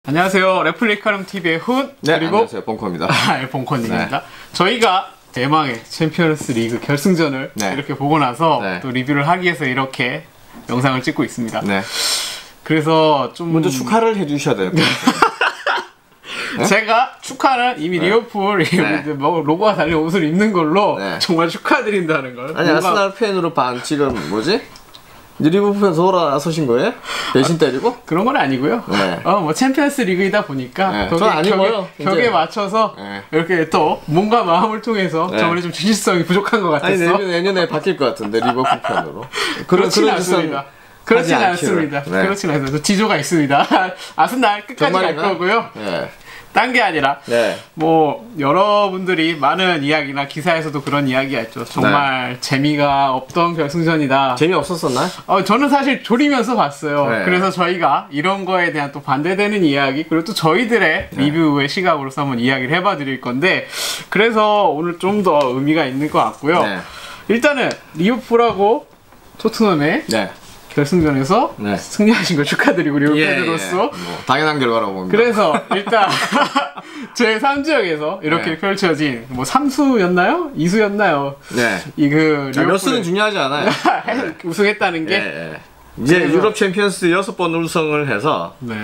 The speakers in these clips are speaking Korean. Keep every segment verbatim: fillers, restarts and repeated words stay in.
안녕하세요. 레플리카룸티비의 훈 네, 그리고 안녕하세요. 봉코입니다. 아, 네, 봉코님입니다. 네. 저희가 대망의 챔피언스 리그 결승전을 네. 이렇게 보고 나서 네. 또 리뷰를 하기 위해서 이렇게 영상을 찍고 있습니다. 네. 그래서 좀 먼저 축하를 해주셔야 돼요. 네? 제가 축하는 이미 네. 리버풀 네. 뭐 로고가 달린 옷을 입는 걸로 네. 정말 축하드린다는 걸. 아니, 뭔가 아스날 팬으로 반 지금 뭐지? 리버풀에서 돌아서신 거예요? 대신 때리고? 그런 건 아니고요. 네. 어, 뭐 챔피언스 리그이다 보니까 네. 벽에, 전 아니고요. 벽에, 벽에 이제. 맞춰서 네. 이렇게 또 몸과 마음을 통해서 네. 저번에 좀 진실성이 부족한 것 같았어. 아니, 내년, 내년에 바뀔 것 같은데, 리버풀 팬으로. 그렇진 않습니다. 그렇진 하지 않습니다. 않기를. 네. 그렇진 않습니다. 지조가 있습니다. 아스날 끝까지 갈 정말인가? 거고요. 네. 딴 게 아니라 네. 뭐 여러분들이 많은 이야기나 기사에서도 그런 이야기 했죠. 정말 네. 재미가 없던 결승전이다. 재미없었었나요? 어, 저는 사실 졸이면서 봤어요. 네. 그래서 저희가 이런 거에 대한 또 반대되는 이야기, 그리고 또 저희들의 네. 리뷰의 시각으로서 한번 이야기를 해봐 드릴 건데, 그래서 오늘 좀 더 의미가 있는 것 같고요. 네. 일단은 리버풀하고 토트넘의 네. 결승전에서 네. 승리하신 걸 축하드리고, 리버풀 팬으로서. 뭐, 당연한 결과라고 봅니다. 그래서 일단 제삼 지역에서 이렇게 네. 펼쳐진 뭐 삼 수였나요? 이 수였나요? 네. 이그 아, 몇 수는 중요하지 않아요. 우승했다는 게 예, 예. 이제 그래서- 유럽 챔피언스 여섯 번 우승을 해서 네.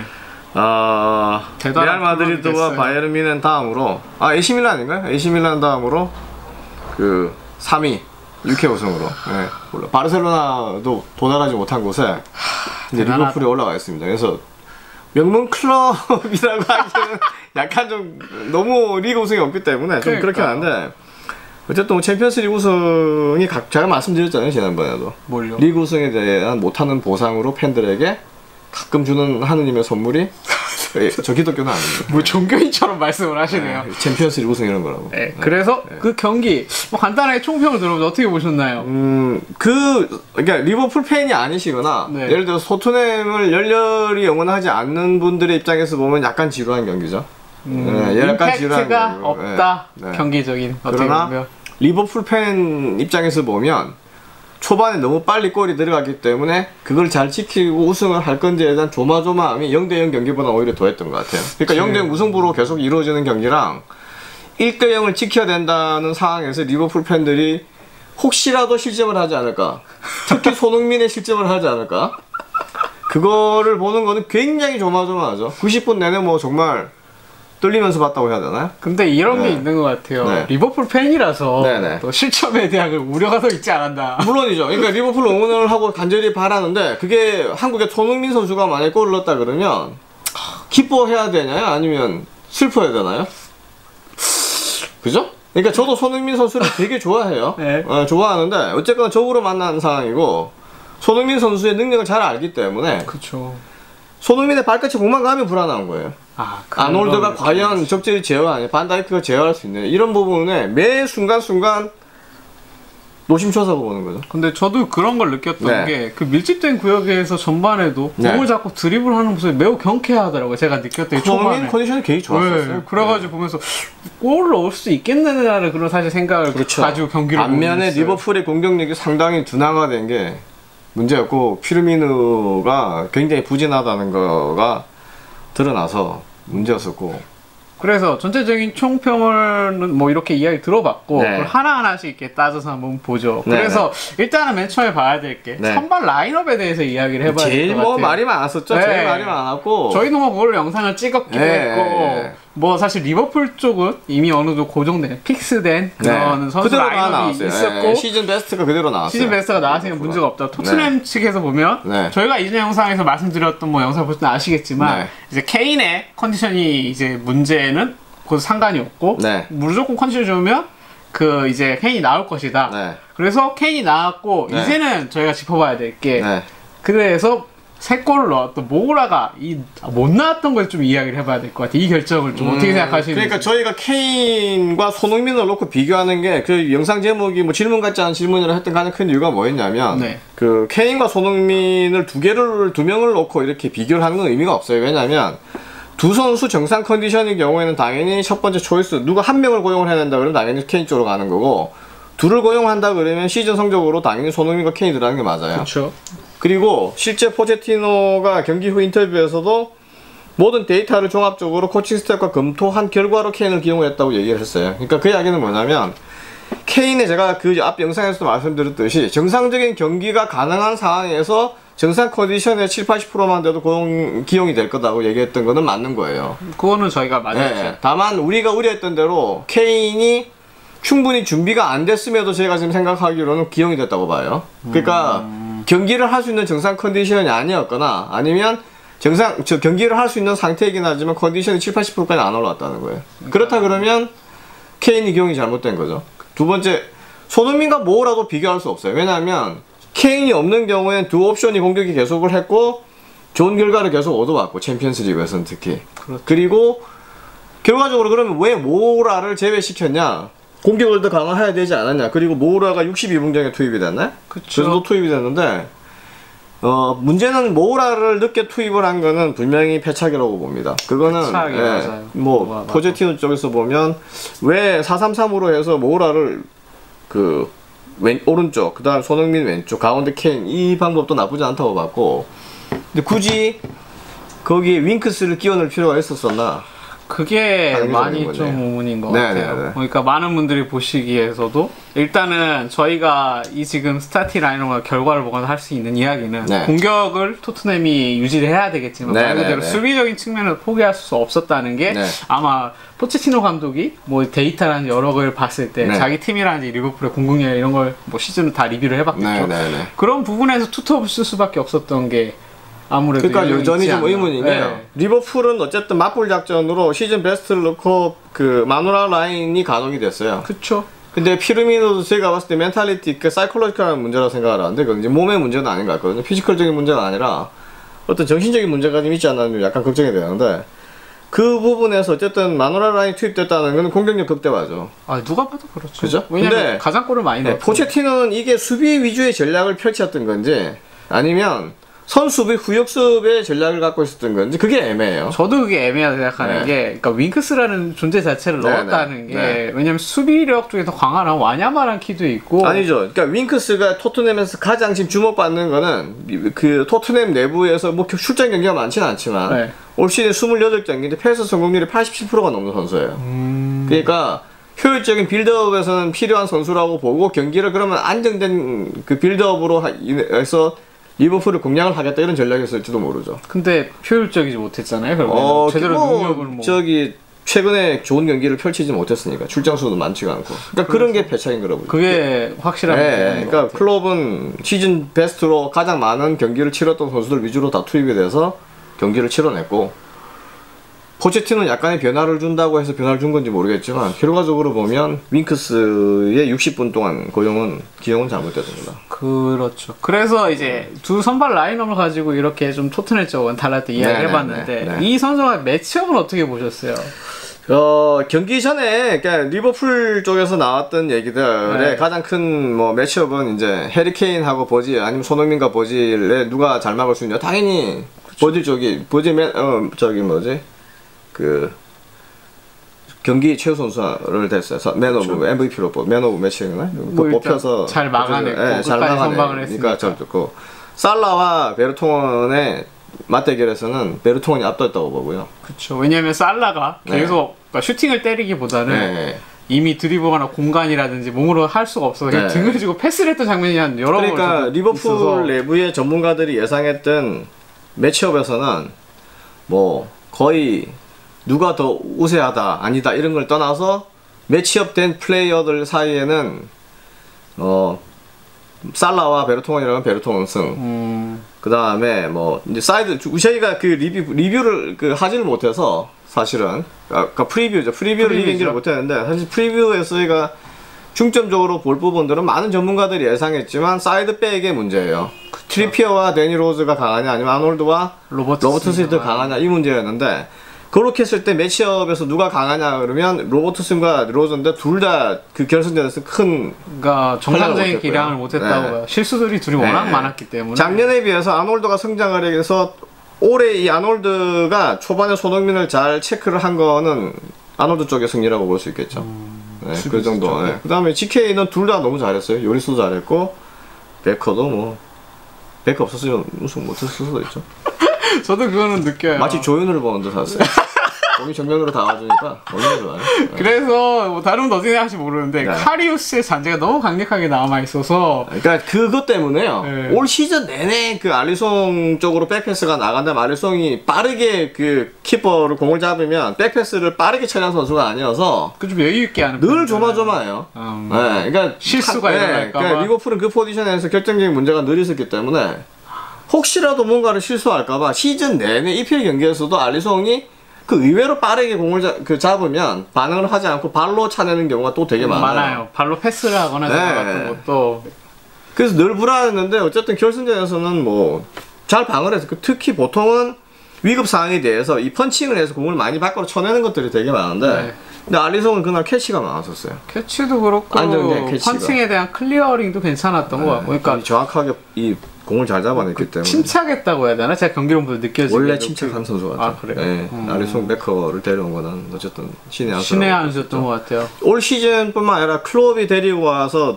어, 대단한 레알 마드리드와 됐어요. 바이에른 뮌헨 다음으로 아 에이시밀란 아닌가요? 에이시밀란 다음으로 그 삼 위 육 회 우승으로 네, 몰라. 바르셀로나도 도달하지 못한 곳에 이제 대단하다. 리버풀이 올라가 있습니다. 그래서 명문 클럽이라고 하기에는 약간 좀 너무 리그 우승이 없기 때문에 좀 그렇긴 그러니까요. 한데 어쨌든 뭐 챔피언스 리그 우승이 각, 제가 말씀드렸잖아요 지난번에도 뭘요? 리그 우승에 대한 못하는 보상으로 팬들에게 가끔 주는 하느님의 선물이 예, 저 기독교는 아닙니다. 뭐 종교인처럼 말씀을 하시네요. 네, 챔피언스 리그 우승 이런 거라고. 네, 그래서 네. 그 경기 뭐 간단하게 총평을 들어보면 어떻게 보셨나요? 음, 그, 그러니까 리버풀 팬이 아니시거나 네. 예를 들어 토트넘을 열렬히 응원하지 않는 분들의 입장에서 보면 약간 지루한 경기죠. 음, 네, 약간 지루한 임팩트가 경기고. 없다. 네, 네. 경기적인 어떻게 그러나 보면. 리버풀 팬 입장에서 보면 초반에 너무 빨리 골이 들어갔기 때문에 그걸 잘 지키고 우승을 할 건지에 대한 조마조마함이 영 대 영 경기보다 오히려 더했던 것 같아요. 그러니까 영 대 영 무승부로 계속 이루어지는 경기랑 일 대 영을 지켜야 된다는 상황에서 리버풀 팬들이 혹시라도 실점을 하지 않을까, 특히 손흥민의 실점을 하지 않을까, 그거를 보는 거는 굉장히 조마조마하죠. 구십 분 내내 뭐 정말 떨리면서 봤다고 해야 되나요? 근데 이런 게 네. 있는 것 같아요. 네. 리버풀 팬이라서 네, 네. 또 실점에 대한 우려가 더 있지 않았나. 물론이죠. 그러니까 리버풀 응원을 하고 간절히 바라는데 그게 한국의 손흥민 선수가 만약에 골을 넣었다 그러면 기뻐해야 되나요? 아니면 슬퍼해야 되나요? 그죠? 그러니까 저도 손흥민 선수를 되게 좋아해요. 네. 어, 좋아하는데 어쨌거나 적으로 만난 상황이고 손흥민 선수의 능력을 잘 알기 때문에 그쵸. 손흥민의 발끝이 공만 가면 불안한 거예요. 아, 아놀드가 과연 적절히 제어하냐, 반다이크가 제어할 수 있느냐, 이런 부분에 매 순간순간 노심초사 보는 거죠. 근데 저도 그런 걸 느꼈던 네. 게 그 밀집된 구역에서 전반에도 네. 공을 잡고 드리블하는 모습이 매우 경쾌하더라고요. 제가 느꼈던 게 초반에. 손흥민 컨디션이 굉장히 좋았었어요. 네, 그래가지고 보면서 골을 넣을 수 있겠느냐는 그런 사실 생각을 그렇죠. 가지고 경기를 반면에 보고 있어요. 리버풀의 공격력이 상당히 둔화가 게 문제였고 피르미누가 굉장히 부진하다는 거가 드러나서 문제였었고. 그래서 전체적인 총평을 뭐 이렇게 이야기 들어봤고 네. 그걸 하나하나씩 이렇게 따져서 한번 보죠. 네, 그래서 일단은 맨 처음에 봐야 될 게 네. 선발 라인업에 대해서 이야기를 해봐야 될 제일 것 뭐 같아요. 말이 많았었죠. 네. 제일 말이 많았고. 저희도 뭐 그걸 영상을 찍었기도 네, 했고 네. 뭐 사실 리버풀 쪽은 이미 어느 정도 고정된 픽스된 그런 선수 그대로 다 라인업이 나왔어요. 있었고 네, 시즌 베스트가 그대로 나왔어요. 시즌 베스트가 나왔으니까 문제가 없다. 토트넘 네. 측에서 보면 네. 저희가 이전 영상에서 말씀드렸던 뭐 영상 보시면 아시겠지만 네. 이제 케인의 컨디션이 이제 문제는 그 상관이 없고 네. 무조건 컨디션이 좋으면 그 이제 케인이 나올 것이다. 네. 그래서 케인이 나왔고 네. 이제는 저희가 짚어봐야 될 게 네. 그래서 세 골을 넣었던 모우라가 이 못 나왔던 걸 좀 이야기를 해봐야 될 것 같아요. 이 결정을 좀 어떻게 생각하시는지. 그러니까 저희가 케인과 손흥민을 놓고 비교하는 게 그 영상 제목이 뭐 질문 같지 않은 질문이라 했던 가장 큰 이유가 뭐였냐면 네. 그 케인과 손흥민을 두 개를 두 명을 놓고 이렇게 비교를 하는 건 의미가 없어요. 왜냐면 두 선수 정상 컨디션인 경우에는 당연히 첫 번째 초이스 누가 한 명을 고용을 해야 된다 그러면 당연히 케인 쪽으로 가는 거고 둘을 고용한다 그러면 시즌 성적으로 당연히 손흥민과 케인이 들어가는 게 맞아요. 그렇죠. 그리고 실제 포체티노가 경기 후 인터뷰에서도 모든 데이터를 종합적으로 코칭 스텝과 검토한 결과로 케인을 기용했다고 얘기를 했어요. 그러니까 그 이야기는 뭐냐면 케인의 제가 그 앞 영상에서도 말씀드렸듯이 정상적인 경기가 가능한 상황에서 정상 컨디션의 칠십, 팔십 퍼센트만 돼도 고용, 기용이 될 거다고 얘기했던 거는 맞는 거예요. 그거는 저희가 맞았죠. 네, 다만 우리가 우려했던 대로 케인이 충분히 준비가 안 됐음에도 제가 지금 생각하기로는 기용이 됐다고 봐요. 그러니까 음... 경기를 할 수 있는 정상 컨디션이 아니었거나 아니면 정상 저 경기를 할 수 있는 상태이긴 하지만 컨디션이 칠십, 팔십 퍼센트까지 안 올라왔다는 거예요. 그러니까... 그렇다 그러면 케인이 기용이 잘못된 거죠. 두 번째, 손흥민과 모우라도 비교할 수 없어요. 왜냐하면 케인이 없는 경우엔 두 옵션이 공격이 계속을 했고 좋은 결과를 계속 얻어왔고 챔피언스 리그에서는 특히. 그렇죠. 그리고 결과적으로 그러면 왜 모우라를 제외시켰냐? 공격을 더 강화해야 되지 않았냐? 그리고 모우라가 육십이 분경에 투입이 됐나? 그쵸. 그래서 투입이 됐는데 어 문제는 모우라를 늦게 투입을 한 거는 분명히 패착이라고 봅니다. 그거는 패착이, 예, 맞아요. 뭐 맞아, 맞아. 포체티노 쪽에서 보면 왜 사 삼 삼으로 해서 모우라를 그 왼, 오른쪽, 그 다음 손흥민 왼쪽, 가운데 케인 이 방법도 나쁘지 않다고 봤고 근데 굳이 거기에 윙크스를 끼워 넣을 필요가 있었었나? 그게 많이 거네요. 좀 의문인 것 네네네. 같아요. 그러니까 많은 분들이 보시기에서도 일단은 저희가 이 지금 스타팅 라인업과 결과를 보고서 할 수 있는 이야기는 네. 공격을 토트넘이 유지를 해야 되겠지만 말 그대로 네네네. 수비적인 측면을 포기할 수 없었다는 게 네. 아마 포체티노 감독이 뭐 데이터라는 여러 걸 봤을 때 네. 자기 팀이라든지 리버풀의 공격력 이런 걸 뭐 시즌을 다 리뷰를 해봤겠죠. 네네네. 그런 부분에서 투톱을 쓸 수밖에 없었던 게 아무래도 그러니까 여전히 좀 의문인 게요. 네. 리버풀은 어쨌든 맞불 작전으로 시즌 베스트를 넣고 그 마누라 라인이 가동이 됐어요. 그쵸. 근데 피르미노도 제가 봤을 때 멘탈리티, 그 사이콜로지컬한 문제라고 생각을 하는데 그건 이제 몸의 문제는 아닌 것 같거든요. 피지컬적인 문제가 아니라 어떤 정신적인 문제가 좀 있지 않나 약간 걱정이 되는데 그 부분에서 어쨌든 마누라 라인이 투입됐다는 건 공격력 극대화죠. 아 누가 봐도 그렇죠. 그죠? 왜냐면 근데 가장 골을 많이 넣었죠. 네, 포체티노는 이게 수비 위주의 전략을 펼쳤던 건지 아니면 선수비 후역습의 전략을 갖고 있었던 건지 그게 애매해요. 저도 그게 애매하다 생각하는 네. 게 그러니까 윙크스라는 존재 자체를 네, 넣었다는 네, 게 네. 왜냐면 수비력 중에서 강한 와냐마란 키도 있고 아니죠. 그러니까 윙크스가 토트넘에서 가장 지금 주목받는 거는 그 토트넘 내부에서 뭐 출전 경기가 많지는 않지만 네. 올 시즌 이십팔 경기인데 패스 성공률이 팔십칠 퍼센트가 넘는 선수예요. 음... 그러니까 효율적인 빌드업에서는 필요한 선수라고 보고 경기를 그러면 안정된 그 빌드업으로 해서 리버풀을 공략을 하겠다 이런 전략이었을지도 모르죠. 근데 효율적이지 못했잖아요. 결국에 어, 제대로 뭐, 능력을 뭐 저기 최근에 좋은 경기를 펼치지 못했으니까 출장 수도 많지가 않고. 그러니까 그런 게 패착인 거라고. 그게 확실한 네, 문제인 것 그러니까 같아요. 클럽은 시즌 베스트로 가장 많은 경기를 치렀던 선수들 위주로 다 투입이 돼서 경기를 치러냈고 포체티노는 약간의 변화를 준다고 해서 변화를 준 건지 모르겠지만 결과적으로 보면 윙크스의 육십 분 동안 고용은 기용은 잘못됐습니다. 그렇죠. 그래서 이제 두 선발 라인업을 가지고 이렇게 좀 토트넘 쪽은 달랄 때 이야기 네네네, 해봤는데 네. 이 선수와 매치업은 어떻게 보셨어요? 어, 경기 전에, 그러니까 리버풀 쪽에서 나왔던 얘기들의 네. 가장 큰 뭐 매치업은 이제 해리케인하고 버질, 아니면 손흥민과 버질에 누가 잘 막을 수 있냐. 당연히 버질 쪽이, 버질 맨, 어, 저기 뭐지? 그, 경기 최우 선수를 됐어요. 맨 오브, 엠브이피로 뽑, 맨 오브 매치였나? 뭐 뽑혀서. 잘 막아냈고, 네, 잘 끝까지 선방을 막아내니까 했으니까. 잘 됐고. 살라와 베르통원의 맞대결에서는 베르통원이 압도했다고 보고요. 그렇죠. 왜냐면 살라가 네. 계속 그러니까 슈팅을 때리기보다는 네. 이미 드리블하거나 공간이라든지 몸으로 할 수가 없어서 그냥 네. 등을 쥐고 패스를 했던 장면이 한 여러 번 그러니까 리버풀 있어서. 내부의 전문가들이 예상했던 매치업에서는 뭐 거의 누가 더 우세하다 아니다 이런 걸 떠나서 매치업된 플레이어들 사이에는 어 살라와 베르통원이라면 베르통원 승. 음... 그 다음에 뭐 이제 사이드 저희가 그 리뷰 리뷰를 그 하지를 못해서 사실은 아까 프리뷰죠. 프리뷰를 프리뷰죠. 이기지를 못했는데 사실 프리뷰에서 저희가 중점적으로 볼 부분들은 많은 전문가들이 예상했지만 사이드백의 문제예요. 그쵸. 트리피어와 데니 로즈가 강하냐 아니면 아놀드와 로버트 로버트 스미드 강하냐 이 문제였는데 그렇게 했을 때 매치업에서 누가 강하냐 그러면 로버트 스미드와 로즈인데 둘 다 그 결승전에서 큰 그러니까 정상적인 못했고요. 기량을 못했다고 네. 봐요. 실수들이 둘이 워낙 네. 많았기 때문에 작년에 비해서 아놀드가 성장을 해서 올해 이 아놀드가 초반에 손흥민을 잘 체크를 한 거는 아놀드 쪽의 승리라고 볼 수 있겠죠. 음, 네, 그 정도. 네. 그 다음에 지케이는 둘 다 너무 잘했어요. 요리스도 잘했고 베커도 뭐 베커 없었으면 우승 못했을 수도 있죠. 저도 그거는 느껴요. 마치 조연을 보는 듯 했어요. 공이 정면으로 다 와주니까 얼마나 좋아요. 네. 그래서 뭐 다른 분 어떻게 생각하실지 모르는데 네. 카리우스의 잔재가 너무 강력하게 남아 있어서 그러니까 그것 때문에요. 네. 올 시즌 내내 그 알리송 쪽으로 백패스가 나간다면 알리송이 빠르게 그 키퍼를 공을 잡으면 백패스를 빠르게 처리한 선수가 아니어서 그 좀 여유 있게 하는 늘 편이잖아요. 조마조마해요. 음. 네, 그러니까 실수가 하- 일어날까 네, 그러니까 봐. 리버풀은 그 포지션에서 결정적인 문제가 늘 있었기 때문에 혹시라도 뭔가를 실수할까봐 시즌 내내 이피엘 경기에서도 알리송이 그 의외로 빠르게 공을 잡, 그 잡으면 반응을 하지 않고 발로 차내는 경우가 또 되게 많아요. 많아요. 발로 패스를 하거나 네. 같은 것도 그래서 늘 불안했는데 어쨌든 결승전에서는 뭐 잘 방어를 해서 그 특히 보통은 위급 상황에 대해서 이 펀칭을 해서 공을 많이 밖으로 쳐내는 것들이 되게 많은데 네. 근데 알리송은 그날 캐치가 많았었어요. 캐치도 그렇고 안정된 캐치가. 펀칭에 대한 클리어링도 괜찮았던 것 같고 그러니까 이 정확하게 이 공을 잘 잡아냈기 때문에 침착했다고 해야 되나? 제가 경기를 보면서 느껴지게 원래 침착한 선수 같아요. 아, 그래요? 네, 음. 알리송 베커를 데려온 거는 어쨌든 신의 한 신의 한 수였던 것 같아요. 올 시즌뿐만 아니라 클롭이 데리고 와서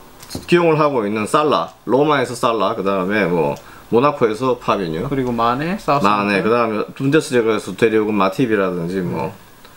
기용을 하고 있는 살라, 로마에서 살라, 그 다음에 뭐 모나코에서 파비뉴, 그리고 마네, 사우스 마네, 그 다음에 분데스리가에서 데려온 마티비라든지 뭐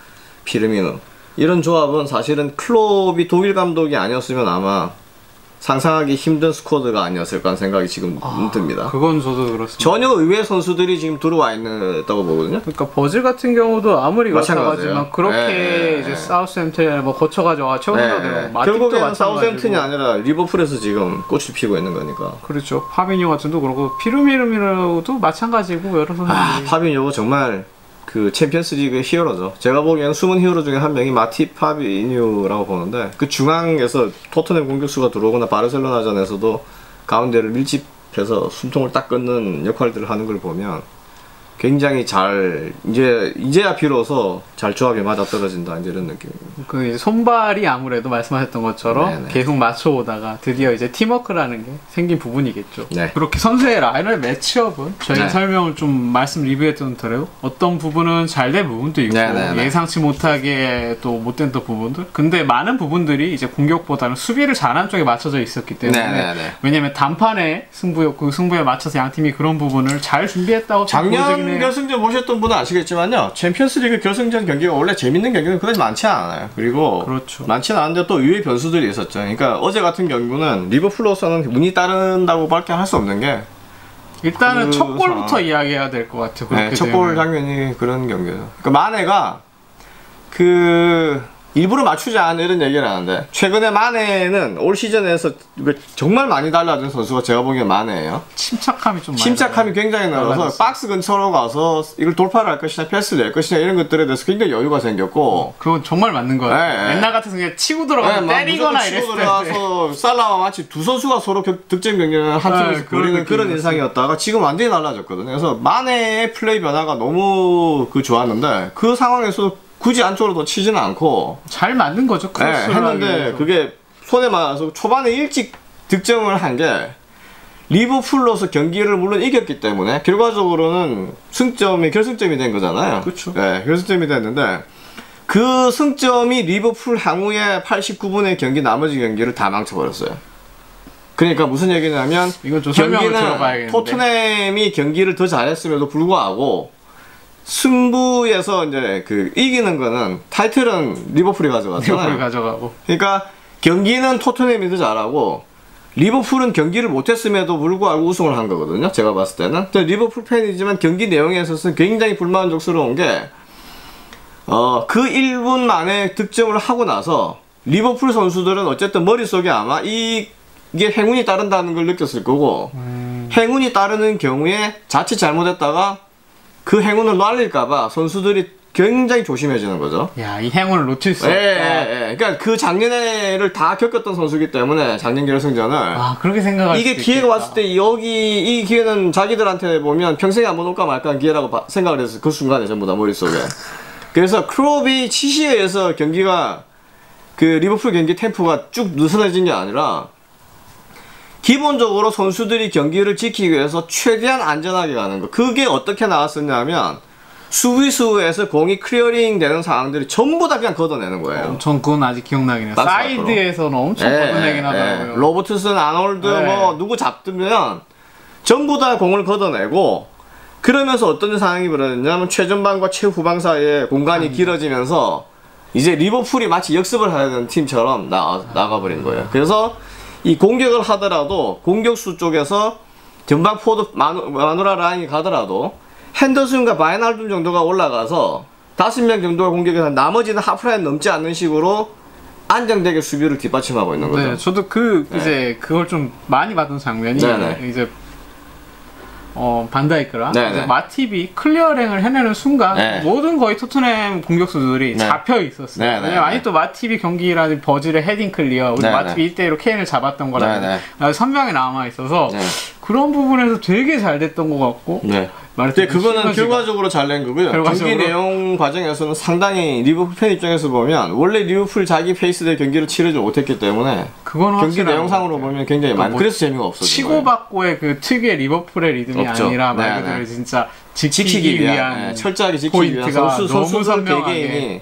피르미누 이런 조합은 사실은 클롭이 독일 감독이 아니었으면 아마 상상하기 힘든 스쿼드가 아니었을까 하는 생각이 지금 아, 듭니다. 그건 저도 그렇습니다. 전혀 의외의 선수들이 지금 들어와 있다고 보거든요. 그러니까 버즐 같은 경우도 아무리 마찬가지예요. 그렇다지만 그렇게 네, 이제 네. 사우스햄튼에 뭐 거쳐가지고 최근에도 네, 마틱도 결국에는 마찬가지고. 사우샘튼이 아니라 리버풀에서 지금 꽃을 피고 있는 거니까. 그렇죠. 파비뉴 같은도 그렇고 피르미르미노도 마찬가지고 여러 선수들이 아, 파비뉴가 정말 그 챔피언스리그 히어로죠. 제가 보기에는 숨은 히어로 중에 한 명이 마티 파비뉴라고 보는데 그 중앙에서 토트넘 공격수가 들어오거나 바르셀로나전에서도 가운데를 밀집해서 숨통을 딱 끊는 역할들을 하는 걸 보면 굉장히 잘 이제 이제야 비로소 잘 조합이 맞아 떨어진다 이제 이런 느낌입니다. 그 이제 손발이 아무래도 말씀하셨던 것처럼 네네. 계속 맞춰오다가 드디어 이제 팀워크라는 게 생긴 부분이겠죠. 네. 그렇게 선수의 라인을 매치업은 저희가 네. 설명을 좀 말씀 리뷰했던 대로 어떤 부분은 잘 된 부분도 있고 네네네. 예상치 못하게 또 못된 또 부분들. 근데 많은 부분들이 이제 공격보다는 수비를 잘하는 쪽에 맞춰져 있었기 때문에 네네네. 왜냐면 단판에 승부였고 승부에 맞춰서 양 팀이 그런 부분을 잘 준비했다고 보여지긴 작년 해요. 결승전 보셨던 분은 아시겠지만요. 챔피언스리그 결승전 경기가 원래 재밌는 경기는 그다지 많지 않아요. 그리고 그렇죠. 많지는 않은데 또 의외의 변수들이 있었죠. 그러니까 어제 같은 경우는 리버풀로서는 운이 따른다고 밖에 할 수 없는 게 일단은 그 첫 골부터 상황. 이야기해야 될 것 같아요. 그렇게 네, 첫골 되면. 장면이 그런 경기예요. 그러니까 마네가 그 일부러 맞추지 않은 이런 얘기를 하는데 최근에 마네는 올 시즌에서 정말 많이 달라진 선수가 제가 보기엔 마네예요. 침착함이 좀 많이 침착함이 굉장히 늘어서 달라졌어요. 박스 근처로 가서 이걸 돌파를 할 것이냐 패스를 낼 것이냐 이런 것들에 대해서 굉장히 여유가 생겼고 그건 정말 맞는 거예요. 네, 네. 옛날 같아서 그냥 치고 들어가서 네, 막 때리거나 무조건 치고 이랬을 때 들어가서 살라와 마치 두 선수가 서로 격- 득점 경쟁을 한 네, 팀에서 그런 벌이는 그런 느낌이었어요. 인상이었다가 지금 완전히 달라졌거든요. 그래서 마네의 플레이 변화가 너무 그 좋았는데 그 상황에서 굳이 안쪽으로 더 치지는 않고 잘 만든 거죠. 네, 크로스를 하기 했는데 위해서. 그게 손에 맞아서 초반에 일찍 득점을 한 게 리버풀로서 경기를 물론 이겼기 때문에 결과적으로는 승점이 결승점이 된 거잖아요. 그쵸. 네, 결승점이 됐는데 그 승점이 리버풀 향후에 팔십구 분의 경기 나머지 경기를 다 망쳐버렸어요. 그러니까 무슨 얘기냐면 이건 좀 설명을 경기는 들어봐야겠는데. 토트넘이 경기를 더 잘했음에도 불구하고 승부에서 이제 그 이기는 거는 타이틀은 리버풀이 가져갔잖아요. 리버풀 가져가고 그러니까 경기는 토트넘이 더 잘하고 리버풀은 경기를 못했음에도 불구하고 우승을 한 거거든요. 제가 봤을 때는. 근데 리버풀 팬이지만 경기 내용에 있어서 굉장히 불만족스러운 게 어, 그 일 분 만에 득점을 하고 나서 리버풀 선수들은 어쨌든 머릿속에 아마 이, 이게 행운이 따른다는 걸 느꼈을 거고 음. 행운이 따르는 경우에 자칫 잘못했다가 그 행운을 날릴까봐 선수들이 굉장히 조심해지는 거죠. 야, 이 행운을 놓칠 수 예, 없다. 예, 예. 그러니까 그 작년에를 다 겪었던 선수기 때문에 작년 결승전을 아, 그렇게 생각할 이게 수도 기회가 있겠다. 왔을 때 여기 이 기회는 자기들한테 보면 평생에 한번 올까 말까 한 기회라고 바- 생각을 해서 그 순간에 전부 다 머릿속에. 그래서 클롭이 치시에 의해서 경기가 그 리버풀 경기 템포가 쭉 느슨해진 게 아니라 기본적으로 선수들이 경기를 지키기 위해서 최대한 안전하게 가는 거. 그게 어떻게 나왔었냐면 수비수에서 공이 클리어링 되는 상황들이 전부 다 그냥 걷어내는 거예요. 전 그건 아직 기억나긴 해요. 박스 사이드에서는 엄청 걷어내긴 하더라고요. 로버트슨, 아놀드 네. 뭐 누구 잡으면 전부 다 공을 걷어내고 그러면서 어떤 상황이 벌어졌냐면 최전방과 최후방 사이에 공간이 음. 길어지면서 이제 리버풀이 마치 역습을 하는 팀처럼 나, 나가버린 거예요. 그래서 이 공격을 하더라도 공격수 쪽에서 전방 포드 마누, 마누라 라인이 가더라도 핸더슨과 바이날둠 정도가 올라가서 다섯 명 정도가 공격해서 나머지는 하프라인 넘지 않는 식으로 안정되게 수비를 뒷받침하고 있는 거죠. 네, 저도 그 네. 이제 그걸 좀 많이 봤던 장면이 네네. 이제 어 반다이크랑 네네. 이제 마팁이 클리어링을 해내는 순간 네. 모든 거의 토트넘 공격수들이 네. 잡혀 있었어요. 네네. 왜냐면 아니 또 마팁이 경기라는 버즈의 헤딩 클리어, 우리 네네. 마팁이 일 대 일로 케인을 잡았던 거라 네네. 선명히 남아 있어서 네. 그런 부분에서 되게 잘 됐던 것 같고. 네. 근데 그거는 결과적으로 잘 낸 거고요. 결과적으로... 경기 내용 과정에서는 상당히 리버풀 팬 입장에서 보면 원래 리버풀 자기 페이스대로 경기를 치르지 못했기 때문에 그건 경기 내용상으로 보면 굉장히 많이 뭐 그래서 재미가 없었죠. 치고받고의 그 특유의 리버풀의 리듬이 없죠. 아니라 말 네네. 그대로 진짜 지키기, 지키기 위한, 위한 네, 철저하게 지키기 위한 선수, 너무 선수들 개개인이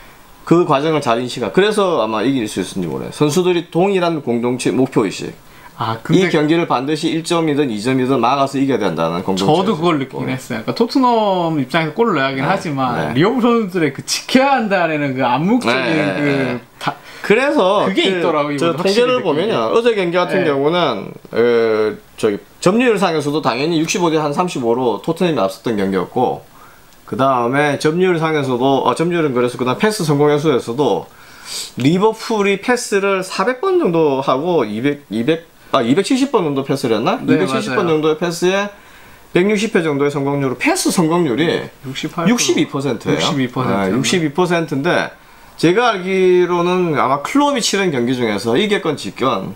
그 과정을 잘 인식하. 그래서 아마 이길 수 있을지 몰라요. 선수들이 동일한 공동체 목표의식. 아, 근데 이 경기를 반드시 일 점이든 이 점이든 막아서 이겨야 된다는 공동체. 저도 그걸 느끼긴 했어요. 그러니까 토트넘 입장에서 골을 넣어야긴 네, 하지만 네. 리버풀 선수들의 그 지켜야 한다는 그 암묵적인 네, 그 네. 다, 그래서 그게 그, 있더라고요. 저 통계를 보면요. 어제 경기 같은 네. 경우는 어, 저기 점유율상에서도 당연히 육십오 대 한 삼십오로 토트넘이 앞섰던 경기였고, 그 다음에 점유율상에서도 어, 점유율은 그래서 그다음 패스 성공 횟수에서도 리버풀이 패스를 사백 번 정도 하고 이백, 이백, 아 이백칠십 번 정도 패스를 했나? 네, 이백칠십 번 맞아요. 정도의 패스에 백육십 회 정도의 성공률, 패스 성공률이 육십팔 육십이 퍼센트예요. 육십이 퍼센트. 네, 육십이 퍼센트인데 제가 알기로는 아마 클롭이 치른 경기 중에서 이겼건 지건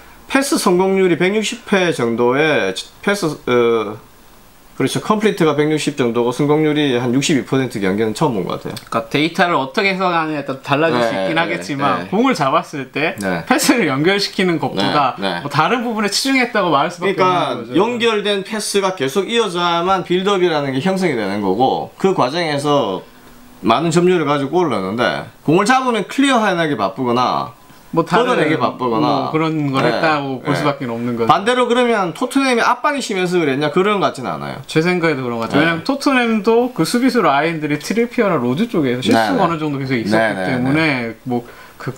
패스 성공률이 백육십 회 정도의 패스 어, 그렇죠. 컴플리트가 백육십 정도고 성공률이 한 육십이 퍼센트 경기는 처음 본 것 같아요. 그러니까 데이터를 어떻게 해석하느냐에 따라 달라질 수 네, 있긴 네, 하겠지만 네. 공을 잡았을 때 네. 패스를 연결시키는 것보다 네, 네. 뭐 다른 부분에 치중했다고 말할 수밖에 그러니까 없는 거죠. 연결된 패스가 계속 이어져야만 빌드업이라는 게 형성이 되는 거고, 그 과정에서 많은 점유율을 가지고 골을 넣는데 공을 잡으면 클리어하기 바쁘거나 뭐 걷어내기 바쁘거나 뭐 그런 걸 네, 했다고 볼 네. 수밖에 없는 거죠. 반대로 그러면 토트넘이 압박이 심해서 그랬냐? 그런 것 같지는 않아요. 제 생각에도 그런 것 같아요. 네. 왜냐면 토트넘도 그 수비수 라인들이 트리피어나 로즈 쪽에서 실수가 네, 네. 어느 정도 계속 있었기 네, 네, 때문에 뭐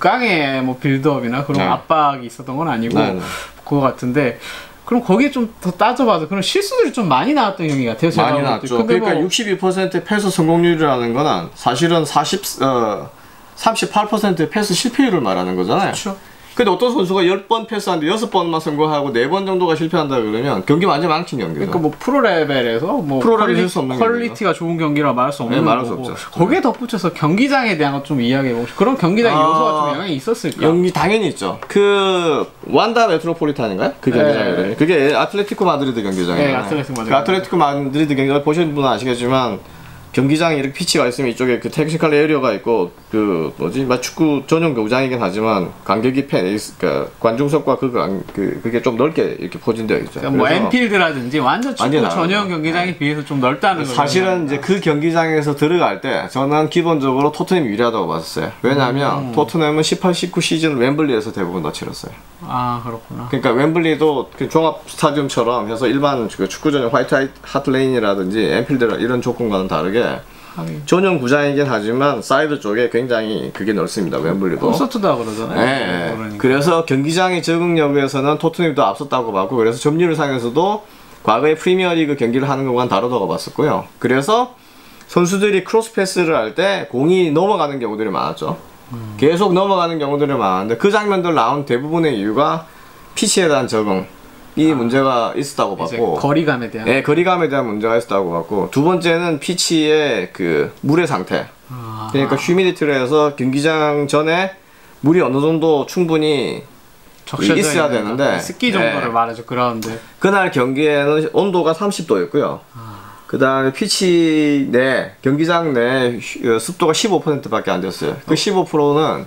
극강의 뭐 빌드업이나 그런 네. 압박이 있었던 건 아니고 네, 네. 그거 같은데, 그럼 거기에 좀 더 따져봐도 그런 실수들이 좀 많이 나왔던 경기 같아요. 제가 많이 볼 때. 났죠. 근데 그러니까 뭐 육십이 퍼센트 패스 성공률이라는 거는 사실은 사십, 어, 삼십팔 퍼센트 패스 실패율을 말하는 거잖아요. 그렇죠. 근데 어떤 선수가 십 번 패스하는데 여섯 번만 성공하고 네 번 정도가 실패한다 그러면 경기 완전 망친 경기죠. 그러니까 뭐 프로 레벨에서 뭐 프로 레벨 퀄리, 할수 없는 퀄리티가 좋은 경기라 말할 수 없는 네, 말할 수 거고, 없죠. 거기에 덧붙여서 경기장에 대한 것 좀 이야기해보고 싶어요. 그런 경기장 아, 요소가 좀 영향이 있었을까? 경기 당연히 있죠. 그 완다 메트로폴리탄인가요? 그 네. 경기장이래요. 그게 아틀레티코 마드리드 경기장이에요. 네, 아틀레티코 마드리드. 그 아틀레티코 마드리드 경기를 보신 분은 아시겠지만 경기장에 이렇게 피치가 있으면 이쪽에 그 테크니컬 에리어가 있고 그 뭐지 막 축구 전용 경기장이긴 하지만 간격이 팬 그러니까 관중석과 그, 간- 그 그게 좀 넓게 이렇게 포진되어 있죠. 그러니까 뭐 그래서 엔필드라든지 완전 축구 완전 전용 다르죠. 경기장에 비해서 좀 넓다는 거죠. 사실은 이제 그 경기장에서 들어갈 때 저는 기본적으로 토트넘이 유리하다고 봤었어요. 왜냐하면 음. 토트넘은 십팔, 십구 시즌 웸블리에서 대부분 다 치렀어요. 아 그렇구나. 그러니까 웸블리도 그 종합 스타디움처럼 해서 일반 그 축구 전용 화이트 하트 레인이라든지 엔필드 이런 조건과는 다르게 하긴. 전용 구장이긴 하지만 사이드 쪽에 굉장히 그게 넓습니다. 웸블리도. 콘서트다 그러잖아요. 네. 그러니까. 그래서 경기장의 적응력에서는 토트넘이 더 앞섰다고 봤고, 그래서 점유율상에서도 과거에 프리미어리그 경기를 하는 것과는 다르다고 봤었고요. 그래서 선수들이 크로스 패스를 할 때 공이 넘어가는 경우들이 많았죠. 음. 계속 넘어가는 경우들이 많은데 그 장면들 나온 대부분의 이유가 피치에 대한 적응 이 문제가 있었다고 이제 봤고, 거리감에 대한. 예, 거리감에 대한 문제가 있었다고 봤고, 두 번째는 피치의 그 물의 상태. 아. 그러니까 휴미디티를 해서 경기장 전에 물이 어느 정도 충분히 적셔져 있어야 있는 되는데, 습기 정도를 네. 말하죠. 그라운드. 그날 경기에는 온도가 삼십 도였고요. 그 다음에 피치 내, 경기장 내 휴- 어, 습도가 십오 퍼센트밖에 안 됐어요. 그 십오 퍼센트는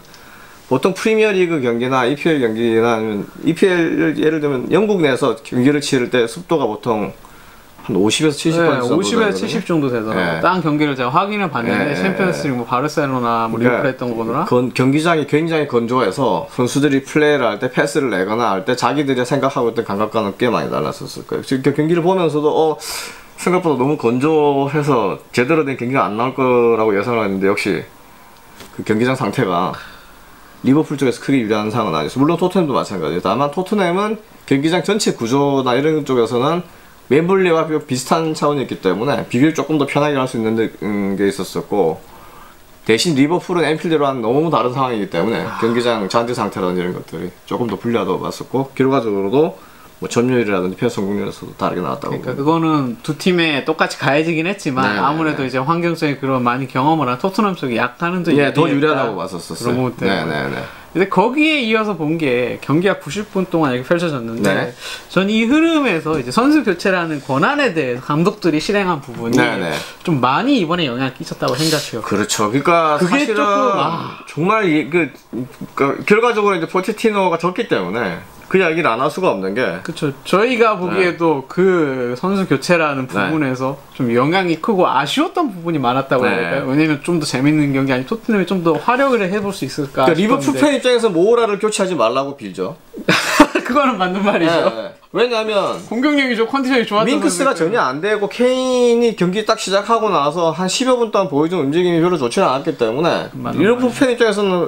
보통 프리미어리그 경기나 이피엘 경기나 아니면 이피엘 예를 들면 영국 내에서 경기를 치를 때 습도가 보통 한 오십에서 칠십 퍼센트 네, 정도 오십에서 되거든요. 칠십 정도 되더라고요. 네. 다른 경기를 제가 확인을 봤는데 네, 챔피언스리그 뭐 바르셀로나 뭐 리버풀 했던 거구나. 건, 경기장이 굉장히 건조해서 선수들이 플레이를 할 때 패스를 내거나 할 때 자기들이 생각하고 있던 감각과는 꽤 많이 달랐었을 거예요. 지금 경기를 보면서도 어 생각보다 너무 건조해서 제대로 된 경기가 안 나올 거라고 예상을 했는데 역시 그 경기장 상태가 리버풀 쪽에서 크게 유리한 상황은 아니었어요. 물론 토트넘도 마찬가지예요. 다만 토트넘은 경기장 전체 구조나 이런 쪽에서는 웸블리와 비슷한 차원이었기 때문에 비교적 조금 더 편하게 할 수 있는 게 있었었고, 대신 리버풀은 엠필드랑 너무 다른 상황이기 때문에 경기장 잔디 상태라든지 이런 것들이 조금 더 불리하다고 봤었고, 결과적으로도 뭐 점유율이라든지 패스 성공률에서도 다르게 나왔다고. 그러니까 그거는 두 팀에 똑같이 가해지긴 했지만 네네네. 아무래도 이제 환경적인 그런 많이 경험을 한 토트넘 쪽이 약간은 더, 예, 더 유리하다고 봤었었어요. 그런 부분 때문에. 네네네. 근데 거기에 이어서 본 게 경기가 구십 분 동안 이렇게 펼쳐졌는데, 네. 전 이 흐름에서 이제 선수 교체라는 권한에 대해서 감독들이 실행한 부분이 네네. 좀 많이 이번에 영향을 끼쳤다고 생각해요. 그렇죠. 그러니까 그게 사실은 조금, 아. 정말 이, 그, 그 결과적으로 이제 포체티노가 졌기 때문에 그 이야기를 안 할 수가 없는 게, 그렇죠. 저희가 보기에도 네. 그 선수 교체라는 부분에서 좀 영향이 크고 아쉬웠던 부분이 많았다고 해야 네. 될까요? 왜냐면 좀 더 재밌는 경기 아니면 토트넘이 좀 더 활용을 해볼 수 있을까 그러니까 리버풀 싶었는데. 팬 입장에서 모우라를 교체하지 말라고 빌죠. 그거는 맞는 말이죠. 네. 왜냐하면 공격력이 좀 컨디션이 좋았던 윙크스가 선수들. 전혀 안 되고 케인이 경기 딱 시작하고 나서 한 십여 분 동안 보여준 움직임이 별로 좋지는 않았기 때문에 맞는 리버풀 말이죠. 팬 입장에서는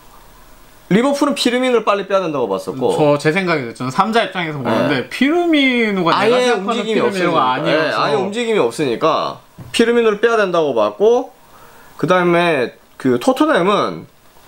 리버풀은 피르미누를 빨리 빼야 된다고 봤었고, 저 제 생각이죠. 저는 삼자 입장에서 보는데 네. 피르미누가 내가 아예 생각하는 움직임이 피르미누가 없으니까, 아니어서 예, 아예 움직임이 없으니까 피르미누를 빼야 된다고 봤고, 그 다음에 그 토트넘은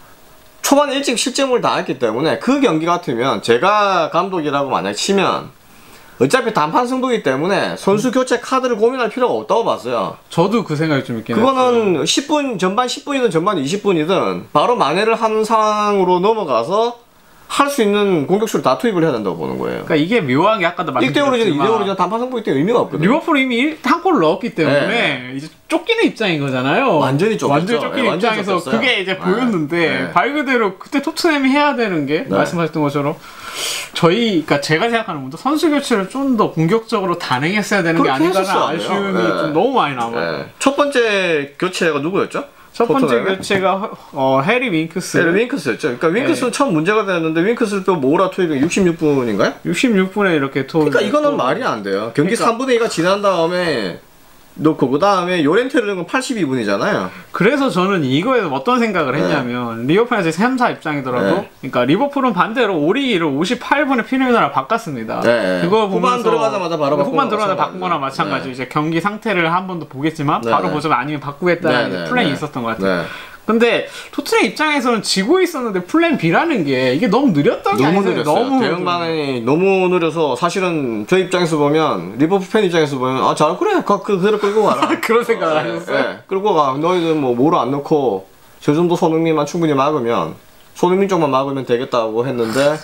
초반에 일찍 실점을 당했기 때문에 그 경기 같으면 제가 감독이라고 만약 치면 어차피 단판 승부이기 때문에 선수 교체 카드를 고민할 필요가 없다고 봤어요. 저도 그 생각이 좀 있긴 했어요. 그거는 십 분, 전반 십 분이든 전반 이십 분이든 바로 만회를 하는 상황으로 넘어가서 할 수 있는 공격수를 다 투입을 해야 된다고 보는 거예요. 그러니까 이게 묘한 게 아까도 일 대 오로든 이 대 말씀드렸지만 오로든 단판 승부이기 때문에 의미가 없거든요. 리버풀이 이미 한 골을 넣었기 때문에 네. 이제 쫓기는 입장인 거잖아요. 완전히 쫓겼죠. 완전히 쫓기는 네, 완전히 입장에서 쫓겼어요. 그게 이제 네. 보였는데 네. 말 그대로 그때 토트넘이 해야 되는 게 네. 말씀하셨던 것처럼 저희, 그러니까 제가 생각하는 것도 선수 교체를 좀 더 공격적으로 단행했어야 되는 게 그렇게 아닌가라는 했었어야 돼요. 아쉬움이 네. 좀 너무 많이 남아요. 네. 첫 번째 교체가 누구였죠? 첫 번째 토트넘의? 교체가 어, 해리 윙크스. 네, 윙크스였죠. 그러니까 윙크스는 네. 처음 문제가 되었는데 윙크스를 또 모으라 투입이 육십육 분인가요? 육십육 분에 이렇게 토. 그러니까 이거는 말이 안 돼요. 경기 그러니까. 삼분의 이가 지난 다음에 넣고 그 다음에 요렌테를 넣은 건 팔십이 분이잖아요. 그래서 저는 이거에서 어떤 생각을 네. 했냐면 리버풀의 삼 사 입장이더라도 네. 그러니까 리버풀은 반대로 오리기를 오십팔 분에 피르미노랑 바꿨습니다. 네. 그거 후반 보면서 들어가자마자 바로 바꾸거나 후반 들어가자 마찬가지죠. 바꾸거나 마찬가지. 네. 이제 경기 상태를 한 번 더 보겠지만 네, 바로 네. 보자면 아니면 바꾸겠다는 네, 네, 플랜이 네. 있었던 것 같아요. 네. 근데 토트넘 입장에서는 지고 있었는데 플랜 B라는 게 이게 너무 느렸던 게 너무 아니에요. 느렸어요. 너무 대응 방안이 너무 느려서 사실은 저 입장에서 보면 리버풀 팬 입장에서 보면 아 잘 그래 그 그대로 끌고 가라. 그런 생각을 네, 하셨어요? 네. 끌고 가. 너희들 뭐 뭐로 안 넣고 저 정도 손흥민만 충분히 막으면 손흥민 쪽만 막으면 되겠다고 했는데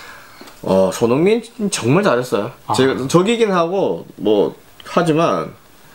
어 손흥민 정말 잘했어요. 아. 제가 저기긴 하고 뭐 하지만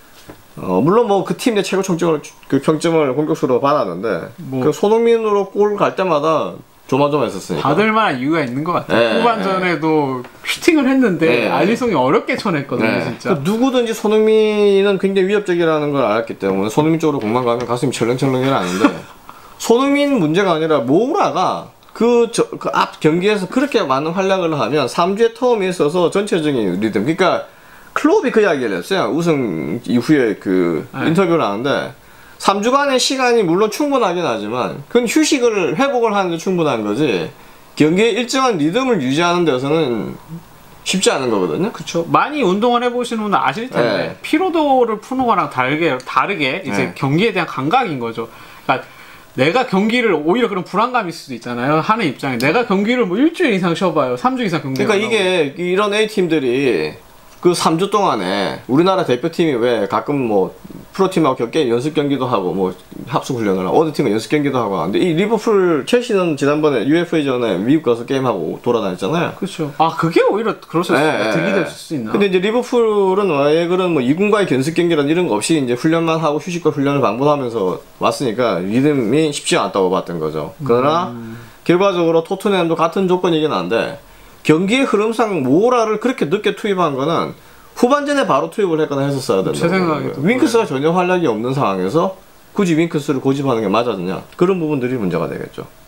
어 물론 뭐 그 팀 내 최고 평점을 그 평점을 공격수로 받았는데 뭐. 그 손흥민으로 골 갈 때마다 조마조마했었으니까. 받을 만한 이유가 있는 것 같아요. 네, 후반전에도 슈팅을 했는데 네. 알리송이 어렵게 쳐냈거든요, 네. 진짜. 그 누구든지 손흥민은 굉장히 위협적이라는 걸 알았기 때문에 손흥민 쪽으로 공만 가면 가슴이 철렁철렁해라는데 손흥민 문제가 아니라 모우라가 그 앞 경기에서 그렇게 많은 활약을 하면 삼 주의 텀이 있어서 전체적인 리듬, 그러니까 클롭이 그 이야기를 했어요. 우승 이후에 그 네. 인터뷰를 하는데 삼 주간의 시간이 물론 충분하긴 하지만 그건 휴식을 회복을 하는 데 충분한 거지 경기의 일정한 리듬을 유지하는 데서는 쉽지 않은 거거든요. 그렇죠. 많이 운동을 해보시는 분은 아실 텐데 네. 피로도를 푸는 거랑 다르게 다르게 이제 네. 경기에 대한 감각인 거죠. 그러니까 내가 경기를 오히려 그런 불안감일 수도 있잖아요. 하는 입장에 내가 경기를 뭐 일주일 이상 쉬어봐요. 삼 주 이상 경기. 그러니까 이게 이런 A 팀들이 그 삼 주 동안에 우리나라 대표팀이 왜 가끔 뭐 프로팀하고 게 연습 경기도 하고 뭐 합숙 훈련을 하고 어느 팀은 연습 경기도 하고 하는데 이 리버풀 첼시는 지난번에 유에프에이 전에 미국 가서 게임하고 돌아다녔잖아요. 그렇죠. 아 그게 오히려 그럴 수 있어요. 네, 득이 네. 될 수 있나? 근데 이제 리버풀은 왜 그런 뭐 이군과의 견습 경기란 이런 거 없이 이제 훈련만 하고 휴식과 훈련을 반복하면서 왔으니까 리듬이 쉽지 않았다고 봤던 거죠. 그러나 음. 결과적으로 토트넘도 같은 조건이긴 한데 경기의 흐름상 모라를 그렇게 늦게 투입한 거는 후반전에 바로 투입을 했거나 했었어야 된다. 제 생각에도 윙크스가 전혀 활약이 없는 상황에서 굳이 윙크스를 고집하는 게 맞았느냐? 그런 부분들이 문제가 되겠죠.